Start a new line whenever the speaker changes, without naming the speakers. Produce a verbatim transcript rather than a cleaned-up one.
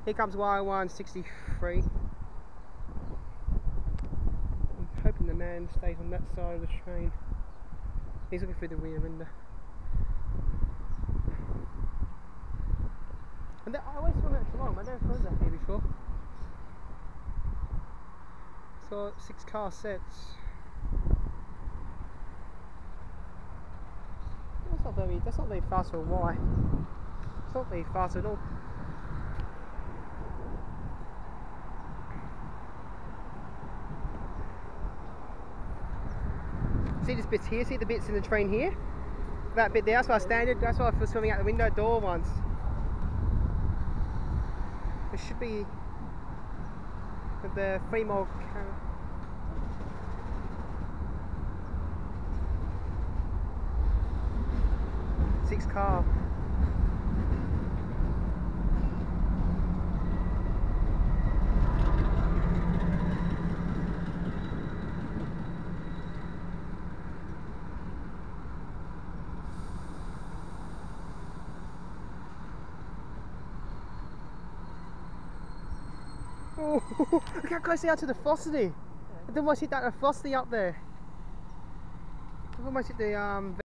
Here comes Y one sixty-three. I'm hoping the man stays on that side of the train. He's looking through the rear window. And I always saw that Geelong, but I never saw that here before. So six car sets. That's not very. That's not very fast for a Y. It's not very fast at all. See this bit here? See the bits in the train here? That bit there. That's why I standard. That's why I was swimming out the window door once. It should be the three mile. Six car. Oh, look how close they are to the Velocity. I almost hit that Velocity up there. I almost hit the um.